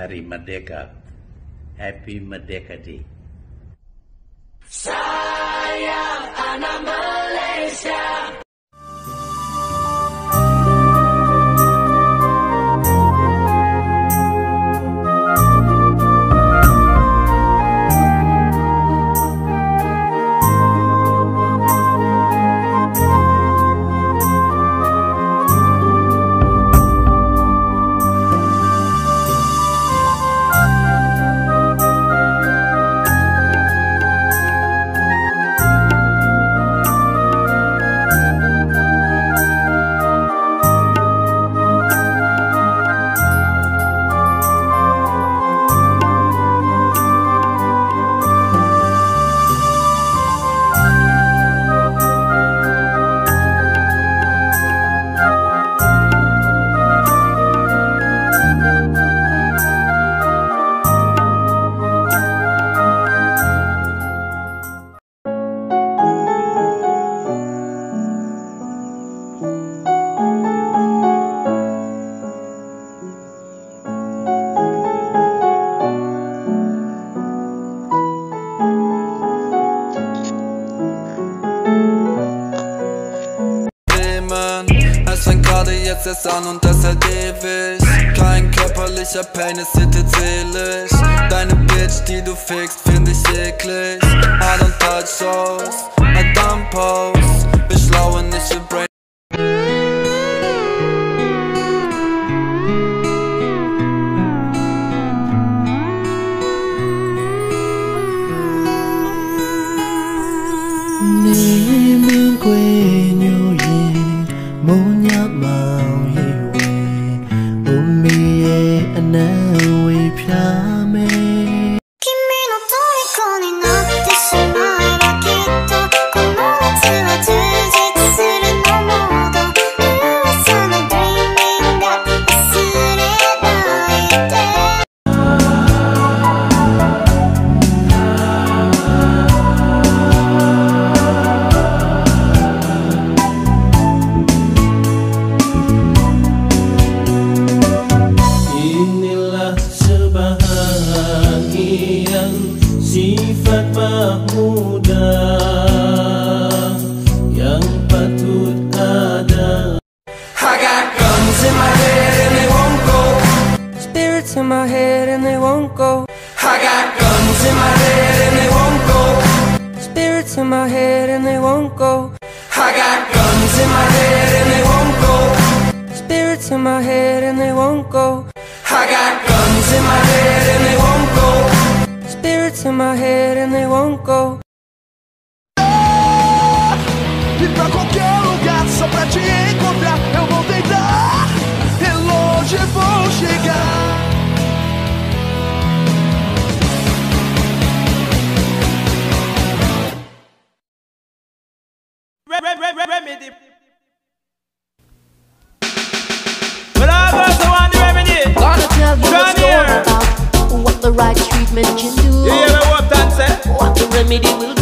Hari Merdeka. Happy Merdeka Day. Sayang anak Malaysia. Es fängt gerade jetzt erst an und das hält ewig. Kein körperlicher Pain, es hittet seelisch. Deine Bitch, die du fickst, find ich eklig. Hard und tight Shows, I dump Pose. Wir schlauen nicht für Brain. Sifat muda yang patut ada. I got guns in my head and they won't go. Spirits in my head and they won't go. I got guns in my head and they won't go. Spirits in my head and they won't go. I got guns in my head and they won't go. Spirits in my head and they won't go. I got guns in my head and they won't go. Spirits in my head and they won't go. E pra qualquer lugar, só pra te encontrar, eu vou tentar. E longe vou chegar. Remedy. Well, I was the one the remedy. Gonna tell you a story about what the right treatment can do. You hear me what that say? What the remedy will do.